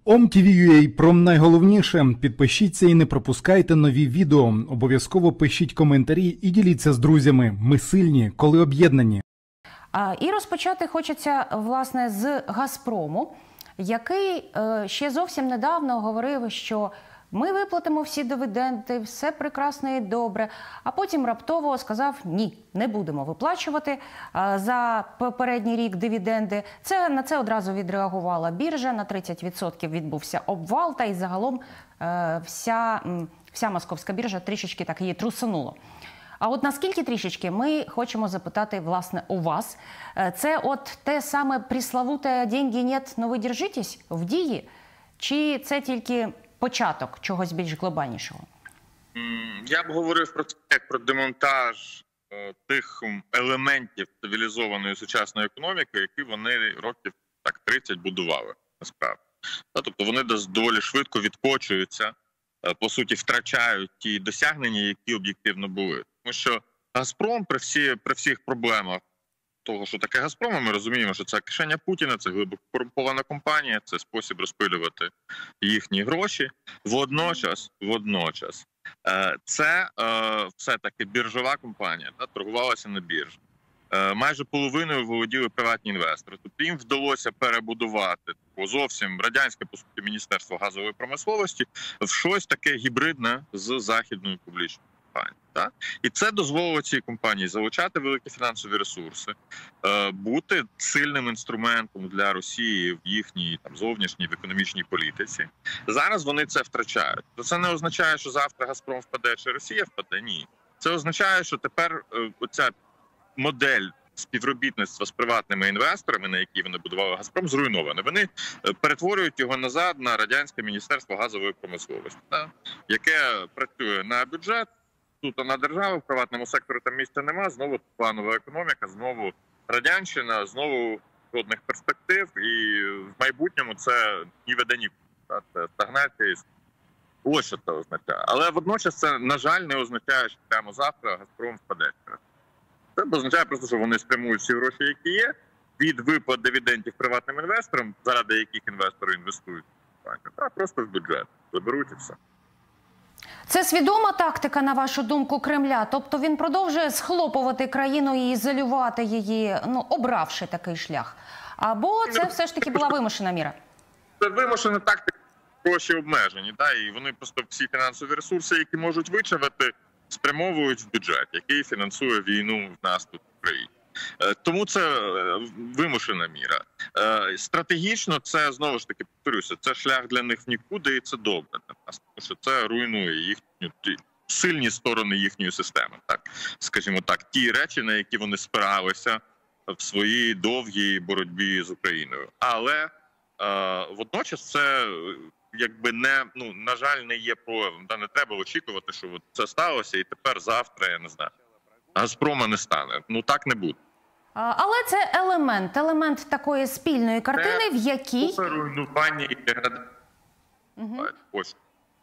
OMTV.ua про найголовніше. Підпишіться і не пропускайте нові відео. Обов'язково пишіть коментарі і діліться з друзями. Ми сильні, коли об'єднані. І розпочати хочеться, власне, з «Газпрому», який ще зовсім недавно говорив, що ми виплатимо всі дивіденди, все прекрасно і добре, а потім раптово сказав, ні, не будемо виплачувати за попередній рік дивіденди. На це одразу відреагувала біржа, на 30% відбувся обвал, та й загалом вся московська біржа трішечки так її трусануло. А от наскільки трішечки, ми хочемо запитати, власне, у вас. Це от те саме приславуте «деньги нет, но ви держитесь» в дії? Чи це тільки початок чогось більш глобальнішого? Я б говорив про це як про демонтаж тих елементів цивілізованої сучасної економіки, які вони років так 30 будували, насправді. Тобто вони доволі швидко відкочуються, по суті, втрачають ті досягнення, які об'єктивно були. Тому що «Газпром» при всіх проблемах того, що таке «Газпром», ми розуміємо, що це кишеня Путіна, це глибоко корумпована компанія, це спосіб розпилювати їхні гроші. Водночас, це все-таки біржова компанія, торгувалася на біржі. Майже половиною володіли приватні інвестори. Тобто їм вдалося перебудувати зовсім радянське, по суті, Міністерство газової промисловості в щось таке гібридне з західною публічною компанією. І це дозволило цій компанії залучати великі фінансові ресурси, бути сильним інструментом для Росії в їхній зовнішній в економічній політиці. Зараз вони це втрачають. Це не означає, що завтра «Газпром» впаде чи Росія впаде. Ні. Це означає, що тепер оця модель співробітництва з приватними інвесторами, на якій вони будували «Газпром», зруйнована. Вони перетворюють його назад на радянське Міністерство газової промисловості, яке працює на бюджет, тут на державу, в приватному секторі там місця нема, знову планова економіка, знову радянщина, знову жодних перспектив, і в майбутньому це ні веде нікуди. Це стагнація. Ось що це означає. Але водночас це, на жаль, не означає, що прямо завтра «Газпром» впаде. Це означає просто, що вони спрямують всі гроші, які є, від виплат дивідендів приватним інвесторам, заради яких інвестори інвестують, просто в бюджет. Заберуть і все. Це свідома тактика, на вашу думку, Кремля? Тобто він продовжує схлопувати країну і ізолювати її, обравши такий шлях? Або це все ж таки була вимушена міра? Це вимушена тактика, гроші обмежені. І вони просто всі фінансові ресурси, які можуть вичавити, спрямовують в бюджет, який фінансує війну в нас тут в Україні. Тому це вимушена міра. Стратегічно це, знову ж таки, повторюся, це шлях для них в нікуди, і це добре для нас, тому що це руйнує сильні сторони їхньої системи, скажімо так, ті речі, на які вони спиралися в своїй довгій боротьбі з Україною. Але водночас це на жаль, не є проявом. Не треба очікувати, що це сталося і тепер, завтра, я не знаю, «Газпрома» не стане. Так не буде. Але це елемент такої спільної картини, в якій... руйнування і деградація. Ось.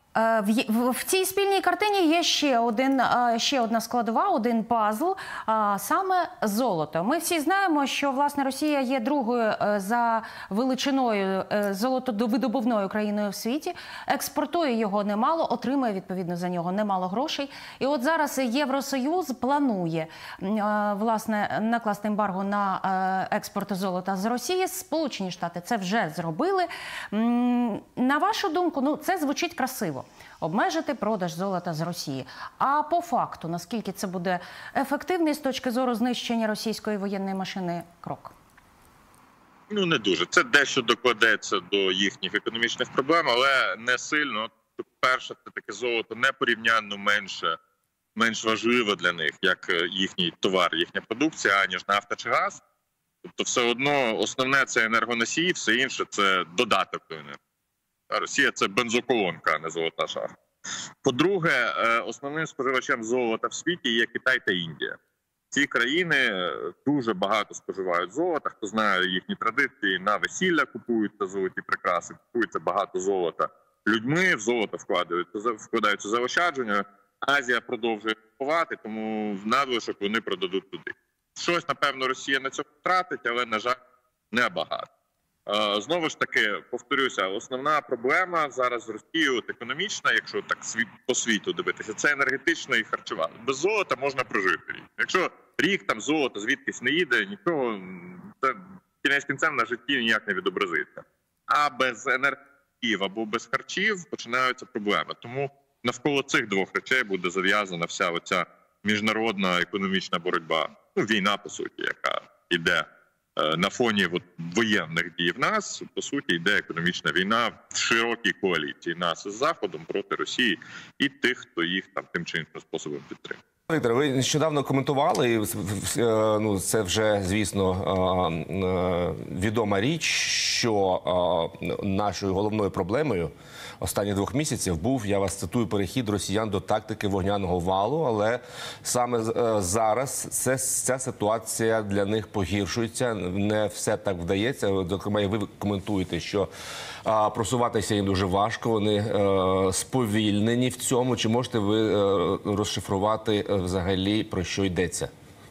В цій спільній картині є ще одна складова, один пазл, саме золото. Ми всі знаємо, що, власне, Росія є другою за величиною золотовидобувною країною в світі, експортує його немало, отримує, відповідно, за нього немало грошей. І от зараз Євросоюз планує, власне, накласти ембарго на експорт золота з Росії. Сполучені Штати це вже зробили. На вашу думку, це звучить красиво. Обмежити продаж золота з Росії. А по факту, наскільки це буде ефективний з точки зору знищення російської воєнної машини крок? Не дуже. Це дещо докладеться до їхніх економічних проблем, але не сильно. Перше, це таке золото непорівнянно менш важливе для них, як їхній товар, їхня продукція, аніж нафта чи газ. Тобто все одно основне – це енергоносії, все інше – це додаток до енергії. Росія – це бензоколонка, а не золота шахта. По-друге, основним споживачем золота в світі є Китай та Індія. Ці країни дуже багато споживають золота. Хто знає їхні традиції, на весілля купуються золоті прикраси, купується багато золота людьми, в золото вкладаються заощадження. Азія продовжує купувати, тому в надлишок вони продадуть туди. Щось, напевно, Росія на цьому втратить, але, на жаль, не багато. Знову ж таки, повторюся, основна проблема зараз з Росією економічна, якщо так по світу дивитися, це енергетична і харчова. Без золота можна прожити рік. Якщо рік там золото звідкись не їде, нічого, це кінець кінцем на житті ніяк не відобразиться. А без енергетиків або без харчів починаються проблеми. Тому навколо цих двох речей буде зав'язана вся оця міжнародна економічна боротьба. Ну, війна, по суті, яка йде на фоні воєнних дій в нас, по суті, йде економічна війна в широкій коаліції нас з Заходом проти Росії і тих, хто їх там тим чи іншим способом підтримує. Віктор, ви нещодавно коментували, і ну, це вже, звісно, відома річ, що нашою головною проблемою останніх 2 місяців був, я вас цитую, перехід росіян до тактики вогняного валу, але саме зараз ця ситуація для них погіршується, не все так вдається. Зокрема, і ви коментуєте, що просуватися їм дуже важко, вони сповільнені в цьому. Чи можете ви розшифрувати взагалі, про що йдеться?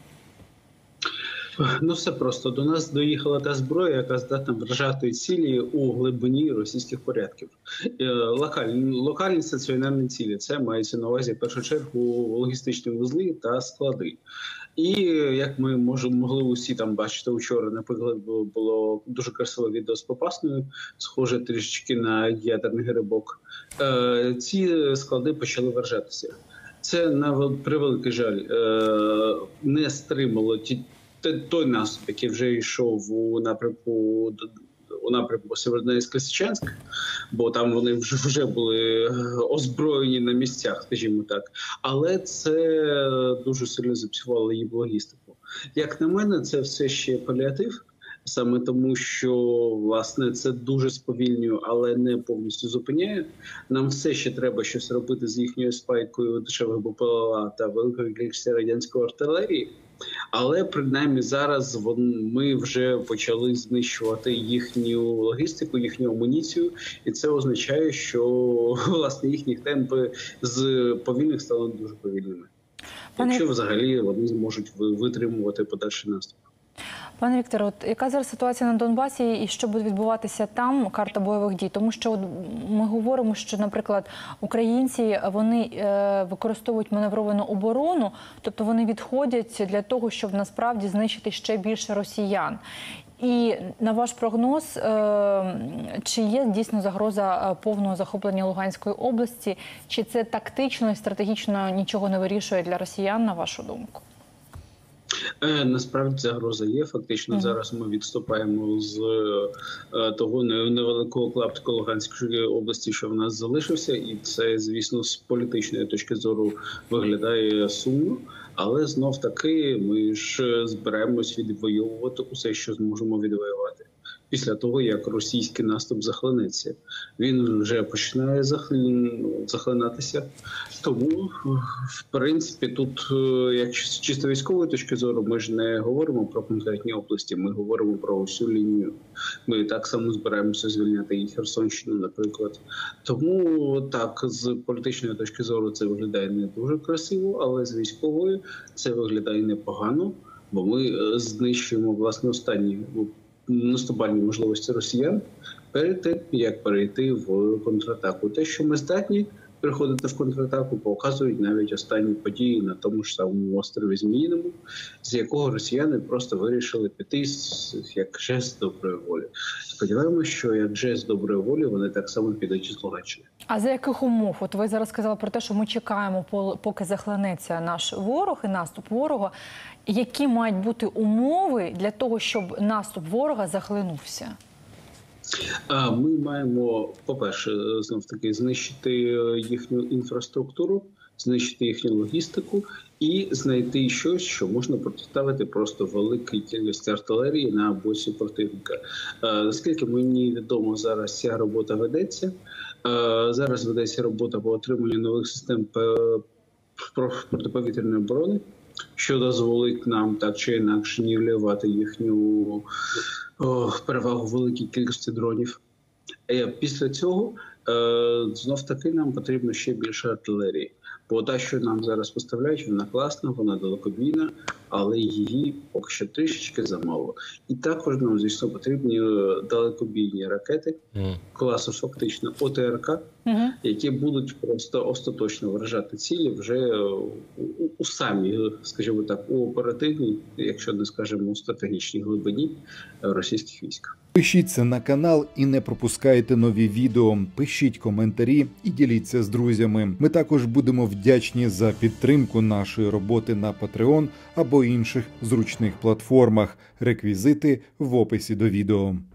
Ну, все просто. До нас доїхала та зброя, яка здатна вражати цілі у глибині російських порядків. Локальні стаціонарні цілі. Це мається на увазі, в першу чергу, логістичні вузли та склади. І, як ми могли усі там бачити вчора, наприклад, було дуже красиве відео з Попасною, схоже трішечки на ядерний грибок. Ці склади почали вражатися. Це, на превеликий жаль, не стримало той наступ, який вже йшов у напрямку Сєвєродонецьк-Лисичанськ, бо там вони вже були озброєні на місцях, скажімо так. Але це дуже сильно зіпсувало їм логістику. Як на мене, це все ще паліатив, саме тому, що, власне, це дуже сповільнює, але не повністю зупиняє. Нам все ще треба щось робити з їхньою спайкою дешевих БПЛА та великої кількості радянської артилерії. Але, принаймні, зараз ми вже почали знищувати їхню логістику, їхню амуніцію. І це означає, що, власне, їхні темпи з повільних стали дуже повільними. Якщо взагалі вони зможуть витримувати подальший наступ. Пане Вікторе, от яка зараз ситуація на Донбасі і що буде відбуватися там, карта бойових дій? Тому що ми говоримо, що, наприклад, українці, вони використовують маневровану оборону, тобто вони відходять для того, щоб насправді знищити ще більше росіян. І на ваш прогноз, чи є дійсно загроза повного захоплення Луганської області, чи це тактично і стратегічно нічого не вирішує для росіян, на вашу думку? Насправді загроза є. Фактично зараз ми відступаємо з того невеликого клаптика Луганської області, що в нас залишився. І це, звісно, з політичної точки зору виглядає сумно. Але знов-таки ми ж збираємось відвоювати усе, що зможемо відвоювати. Після того, як російський наступ захлинеться. Він вже починає захлинатися. Тому, в принципі, тут, як з чисто військової точки зору, ми ж не говоримо про конкретні області, ми говоримо про усю лінію. Ми так само збираємося звільняти і Херсонщину, наприклад. Тому, так, з політичної точки зору це виглядає не дуже красиво, але з військової це виглядає непогано, бо ми знищуємо, власне, останні наступальні можливості росіян перед тим, як перейти в контратаку. Те, що ми здатні переходити в контратаку, показують навіть останні події на тому ж самому острові Зміїному, з якого росіяни просто вирішили піти як жест доброї волі. Сподіваємося, що як жест доброї волі вони так само підуть із Луганщини. А за яких умов? От ви зараз сказали про те, що ми чекаємо, поки захлинеться наш ворог і наступ ворога. Які мають бути умови для того, щоб наступ ворога захлинувся? Ми маємо, по-перше, знов-таки знищити їхню інфраструктуру, знищити їхню логістику і знайти щось, що можна протиставити просто великій кількості артилерії на боці противника. Наскільки мені відомо, зараз ця робота ведеться. Зараз ведеться робота по отриманню нових систем протиповітряної оборони, що дозволить нам так чи інакше нівелювати їхню перевагу в великій кількості дронів. Після цього знов-таки нам потрібно ще більше артилерії. Бо та, що нам зараз поставляють, вона класна, вона далекобійна, але її поки що трішечки замало. І також нам, звісно, потрібні далекобійні ракети класу фактично ОТРК, які будуть просто остаточно вражати цілі вже у самій, скажімо так, у оперативній, якщо не скажемо у стратегічній глибині російських військ. Пишіться на канал і не пропускайте нові відео. Пишіть коментарі і діліться з друзями. Ми також будемо вдячні за підтримку нашої роботи на Patreon або інших зручних платформах. Реквізити в описі до відео.